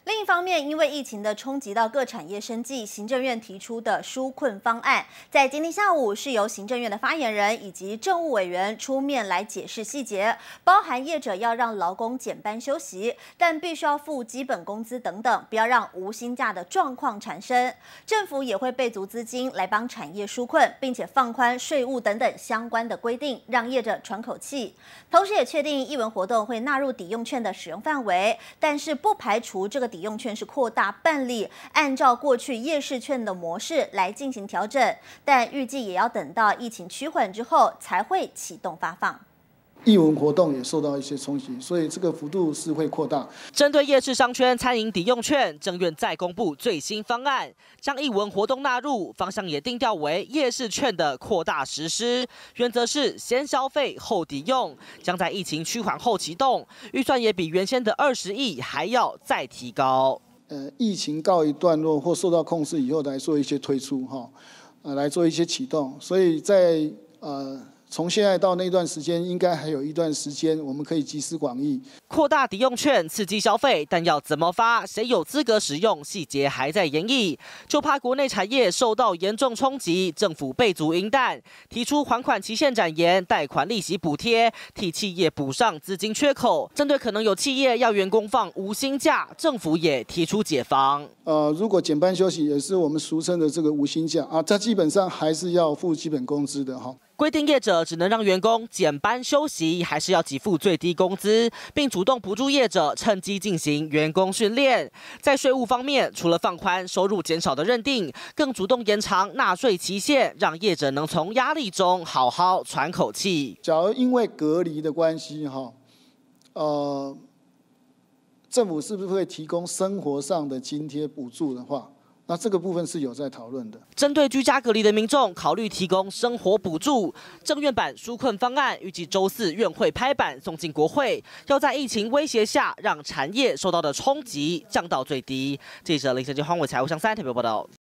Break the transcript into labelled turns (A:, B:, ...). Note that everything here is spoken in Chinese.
A: 另一方面，因为疫情的冲击到各产业生计，行政院提出的纾困方案，在今天下午是由行政院的发言人以及政务委员出面来解释细节，包含业者要让劳工减班休息，但必须要付基本工资等等，不要让无薪假的状况产生。政府也会备足资金来帮产业纾困，并且放宽税务等等相关的规定，让业者喘口气。同时也确定艺文活动会纳入抵用券的使用范围，但是不排除这个抵用券是扩大办理，按照过去夜市券的模式来进行调整，但预计也要等到疫情趋缓之后才会启动发放。
B: 艺文活动也受到一些冲击，所以这个幅度是会扩大。
C: 针对夜市商圈餐饮抵用券，政院再公布最新方案，将艺文活动纳入，方向也定调为夜市券的扩大实施，原则是先消费后抵用，将在疫情趋缓后启动，预算也比原先的20亿还要再提高。
B: 疫情告一段落或受到控制以后来做一些推出来做一些启动，所以在从现在到那段时间，应该还有一段时间，我们可以集思广益，
C: 扩大抵用券刺激消费，但要怎么发，谁有资格使用，细节还在研议。就怕国内产业受到严重冲击，政府备足银弹，提出还款期限展延、贷款利息补贴，替企业补上资金缺口。针对可能有企业要员工放无薪假，政府也提出解方。
B: 如果减班休息，也是我们俗称的这个无薪假它基本上还是要付基本工资的
C: 规定业者只能让员工减班休息，还是要给付最低工资，并主动补助业者趁机进行员工训练。在税务方面，除了放宽收入减少的认定，更主动延长纳税期限，让业者能从压力中好好喘口气。
B: 假如因为隔离的关系政府是不是会提供生活上的津贴补助的话？那这个部分是有在讨论的。
C: 针对居家隔离的民众，考虑提供生活补助。政院版纾困方案预计周4院会拍板送进国会，要在疫情威胁下，让产业受到的冲击降到最低。记者林胜基、黄伟才、吴湘三特别报道。